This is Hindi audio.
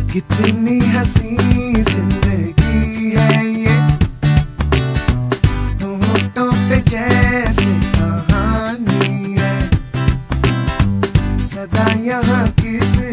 कितनी हसी जिंदगी है ये, होठों पे जैसे कहानी है, सदा यहाँ किस